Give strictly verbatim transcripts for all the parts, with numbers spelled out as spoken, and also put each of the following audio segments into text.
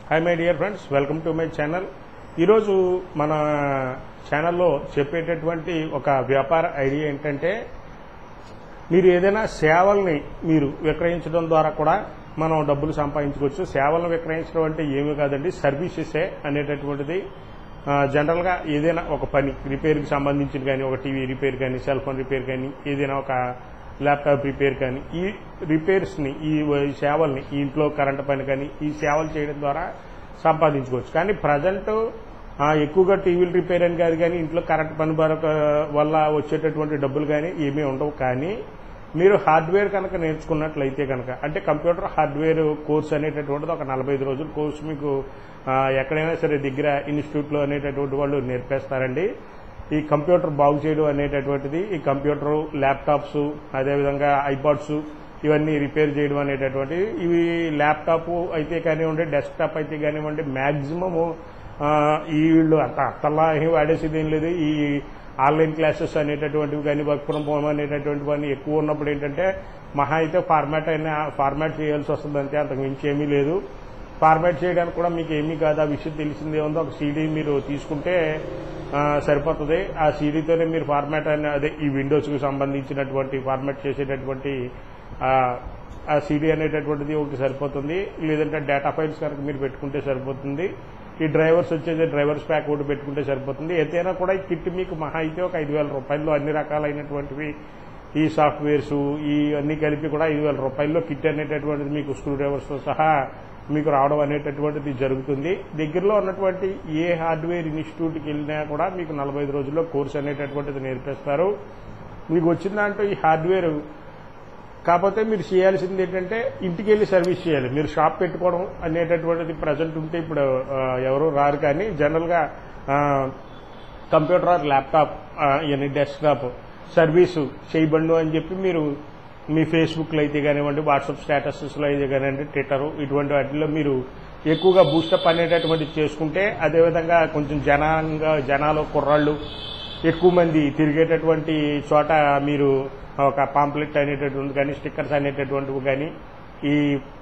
Hi my dear friends, welcome to my channel. ఈరోజు మన ఛానల్లో చెప్పేటటువంటి ఒక వ్యాపార ఐడియా ఏంటంటే, మీరు ఏదైనా సేవల్ని మీరు విక్రయించడం ద్వారా కూడా మనం డబ్బులు సంపాదించుకోవచ్చు. సేవలను విక్రయించడం అంటే ఏమీ కాదండి, సర్వీసెసే అనేటటువంటిది. జనరల్గా ఏదైనా ఒక పని రిపేర్కి సంబంధించిన కానీ, ఒక టీవీ రిపేర్ కానీ, సెల్ ఫోన్ రిపేర్ కానీ, ఏదైనా ఒక ల్యాప్టాప్ రిపేర్ కానీ, ఈ రిపేర్స్ని ఈ సేవల్ని ఈ ఇంట్లో కరెంట్ పని కానీ ఈ సేవలు చేయడం ద్వారా సంపాదించుకోవచ్చు. కానీ ప్రజెంట్ ఎక్కువగా టీవీలు రిపేర్ అని కాదు, కానీ ఇంట్లో కరెంట్ పని వల్ల వచ్చేటటువంటి డబ్బులు కానీ ఏమీ ఉండవు. కానీ మీరు హార్డ్వేర్ కనుక నేర్చుకున్నట్లయితే కనుక, అంటే కంప్యూటర్ హార్డ్వేర్ కోర్స్ అనేటటువంటిది ఒక నలభై ఐదు రోజుల కోర్సు మీకు ఎక్కడైనా సరే దగ్గర ఇన్స్టిట్యూట్లో అనేటటువంటి వాళ్ళు నేర్పేస్తారండి. ఈ కంప్యూటర్ బాగు చేయడం అనేటటువంటిది, ఈ కంప్యూటర్, ల్యాప్టాప్స్, అదేవిధంగా ఐపాడ్స్ ఇవన్నీ రిపేర్ చేయడం అనేటటువంటిది. ఇవి ల్యాప్టాప్ అయితే కానివ్వండి, డెస్క్టాప్ అయితే కానివ్వండి, మ్యాక్సిమము ఈ వీళ్ళు అంత అత్తల్లా ఏం వాడేసేది ఏం లేదు. ఈ ఆన్లైన్ క్లాసెస్ అనేటటువంటివి కానీ, వర్క్ ఫ్రమ్ హోమ్ అనేటటువంటివన్నీ ఎక్కువ ఉన్నప్పుడు ఏంటంటే మహా అయితే ఫార్మాట్ అయినా ఫార్మాట్ చేయాల్సి వస్తుంది అంతే, అంతకు మించి ఏమీ లేదు. ఫార్మాట్ చేయడానికి కూడా మీకు ఏమీ కాదు, ఆ విషయం తెలిసిందే ఉందో ఒక సీడీ మీరు తీసుకుంటే సరిపోతుంది. ఆ సీడీతోనే మీరు ఫార్మాట్ అని, అదే ఈ విండోస్కి సంబంధించినటువంటి ఫార్మాట్ చేసేటటువంటి ఆ సీడీ అనేటటువంటిది ఒకటి సరిపోతుంది. లేదంటే డేటా ఫైల్స్ కనుక మీరు పెట్టుకుంటే సరిపోతుంది. ఈ డ్రైవర్స్ వచ్చేది డ్రైవర్స్ ప్యాక్ ఒకటి పెట్టుకుంటే సరిపోతుంది. ఏదైనా కూడా ఈ కిట్ మీకు మహా అయితే ఒక ఐదు వేల రూపాయల్లో అన్ని రకాలైనటువంటివి ఈ సాఫ్ట్వేర్స్ ఈ అన్ని కలిపి కూడా ఐదు వేల రూపాయల్లో కిట్ అనేటటువంటిది మీకు స్క్రూ డ్రైవర్స్తో సహా మీకు రావడం అనేటటువంటిది జరుగుతుంది. దగ్గరలో ఉన్నటువంటి ఏ హార్డ్వేర్ ఇన్స్టిట్యూట్కి వెళ్ళినా కూడా మీకు నలభై ఐదు రోజుల్లో కోర్సు అనేటటువంటిది నేర్పిస్తారు. మీకు వచ్చిన దాంట్లో ఈ హార్డ్వేర్ కాకపోతే మీరు చేయాల్సింది ఏంటంటే ఇంటికి వెళ్ళి సర్వీస్ చేయాలి. మీరు షాప్ పెట్టుకోవడం అనేటటువంటిది ప్రజెంట్ ఉంటే ఇప్పుడు ఎవరు రారు. కానీ జనరల్గా కంప్యూటర్ ఆర్ ల్యాప్టాప్ ఇవన్నీ డెస్క్టాప్ సర్వీసు చేయబడు అని చెప్పి మీరు మీ ఫేస్బుక్లో అయితే కానివ్వండి, వాట్సాప్ స్టేటసెస్లో అయితే కానివ్వండి, ట్విట్టర్ ఇటువంటి వాటిల్లో మీరు ఎక్కువగా బూస్టప్ అనేటటువంటిది చేసుకుంటే, అదేవిధంగా కొంచెం జనంగా జనాలు కుర్రాళ్ళు ఎక్కువ మంది తిరిగేటటువంటి చోట మీరు ఒక పాంప్లెట్ అనేటటువంటి కానీ, స్టిక్కర్స్ అనేటటువంటివి కానీ, ఈ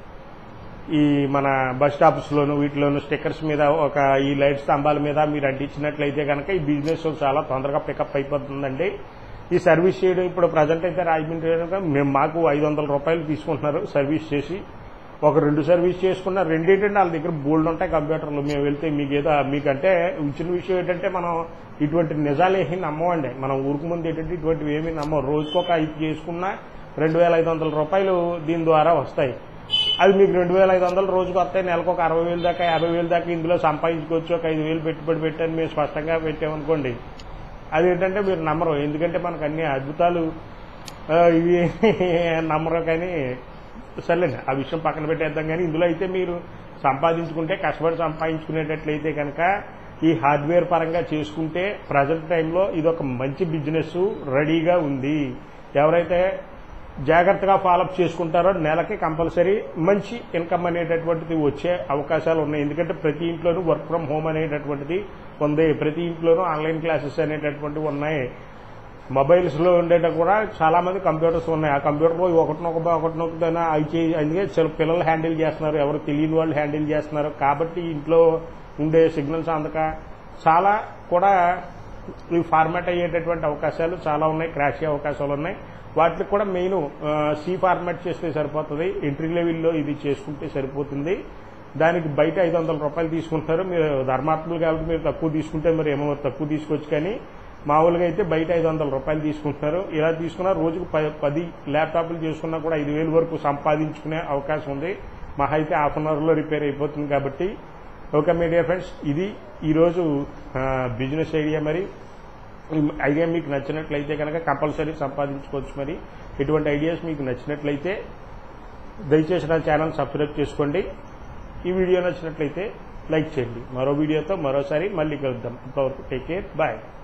ఈ మన బస్ స్టాప్స్లోను వీటిలోను స్టిక్కర్స్ మీద ఒక ఈ లైట్ స్తంభాల మీద మీరు అంటించినట్లయితే కనుక ఈ బిజినెస్ చాలా తొందరగా పికప్ అయిపోతుందండి. ఈ సర్వీస్ చేయడం ఇప్పుడు ప్రజెంట్ అయితే రాజమండ్రి మేము మాకు ఐదు వందల రూపాయలు తీసుకుంటున్నారు సర్వీస్ చేసి. ఒక రెండు సర్వీస్ చేసుకున్న రెండేంటంటే వాళ్ళ దగ్గర బోల్డ్ ఉంటాయి కంప్యూటర్లు. మేము వెళ్తే మీకు ఏదో మీకంటే ఇచ్చిన విషయం ఏంటంటే మనం ఇటువంటి నిజాలు ఏమీ నమ్మవండి. మనం ఊరికి ముందు ఏంటంటే ఇటువంటివి ఏమీ నమ్మం. రోజుకొక ఐదు చేసుకున్నా రెండు వేల ఐదు వందల రూపాయలు దీని ద్వారా వస్తాయి. అది మీకు రెండు వేల ఐదు వందలు రోజుకు వస్తాయి. నెలకు ఒక అరవై వేలు దాకా యాభై వేలు దాకా ఇందులో సంపాదించుకోవచ్చు. ఒక ఐదు వేలు పెట్టుబడి పెట్టని మేము స్పష్టంగా పెట్టామనుకోండి, అదేంటంటే మీరు నమ్మరు. ఎందుకంటే మనకు అన్ని అద్భుతాలు ఇవి నమ్మరు. కానీ సర్లేండి, ఆ విషయం పక్కన పెట్టేద్దాం. కానీ ఇందులో అయితే మీరు సంపాదించుకుంటే, కష్టపడి సంపాదించుకునేటట్లయితే కనుక ఈ హార్డ్వేర్ పరంగా చేసుకుంటే ప్రజెంట్ టైంలో ఇది ఒక మంచి బిజినెస్ రెడీగా ఉంది. ఎవరైతే జాగ్రత్తగా ఫాలోఅప్ చేసుకుంటారో నెలకి కంపల్సరీ మంచి ఇన్కమ్ అనేటటువంటిది వచ్చే అవకాశాలు ఉన్నాయి. ఎందుకంటే ప్రతి ఇంట్లోనూ వర్క్ ఫ్రమ్ హోమ్ అనేటటువంటిది ఉంది. ప్రతి ఇంట్లోనూ ఆన్లైన్ క్లాసెస్ అనేటటువంటివి ఉన్నాయి. మొబైల్స్లో ఉండేట కూడా చాలా మంది కంప్యూటర్స్ ఉన్నాయి. ఆ కంప్యూటర్లో ఒకటినొక ఒకటినొకటైనా అవి చే అందుకే పిల్లలు హ్యాండిల్ చేస్తున్నారు, ఎవరు తెలియని వాళ్ళు హ్యాండిల్ చేస్తున్నారు. కాబట్టి ఇంట్లో ఉండే సిగ్నల్స్ అందక చాలా కూడా ఇవి ఫార్మాట్ అయ్యేటటువంటి అవకాశాలు చాలా ఉన్నాయి, క్రాష్ అయ్యే అవకాశాలు ఉన్నాయి. వాటికి కూడా మెయిన్ సి ఫార్మాట్ చేస్తే సరిపోతుంది. ఎంట్రీ లెవెల్లో ఇది చేసుకుంటే సరిపోతుంది. దానికి బయట ఐదు వందల రూపాయలు తీసుకుంటారు. మీరు ధర్మాత్ములు కాబట్టి మీరు తక్కువ తీసుకుంటే మరి ఏమో తక్కువ తీసుకోవచ్చు. కానీ మామూలుగా అయితే బయట ఐదు వందల రూపాయలు తీసుకుంటున్నారు. ఇలా తీసుకున్నా రోజుకు పది ల్యాప్టాప్లు చేసుకున్నా కూడా ఐదు వేలు వరకు సంపాదించుకునే అవకాశం ఉంది. మహా అయితే హాఫ్ అన్ అవర్లో రిపేర్ అయిపోతుంది. కాబట్టి ఓకే మై డియర్ ఫ్రెండ్స్, ఇది ఈరోజు బిజినెస్ ఐడియా. మరి ఐడియా మీకు నచ్చినట్లయితే కనుక కంపల్సరీ సంపాదించుకోవచ్చు. మరి ఇటువంటి ఐడియాస్ మీకు నచ్చినట్లయితే దయచేసి నా ఛానల్ సబ్స్క్రైబ్ చేసుకోండి. ఈ వీడియో నచ్చినట్లయితే లైక్ చేయండి. మరో వీడియోతో మరోసారి మళ్ళీ కలుద్దాం. అంతవరకు టేక్ కేర్, బాయ్.